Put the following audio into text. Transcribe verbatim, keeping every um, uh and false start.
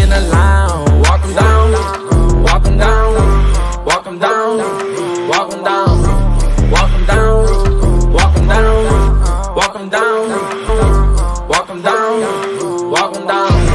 in the lounge. Walk 'em down, walk 'em down, walk 'em down, walk 'em down, walk 'em down, walk 'em down, walk 'em down, walk 'em down, walk 'em down.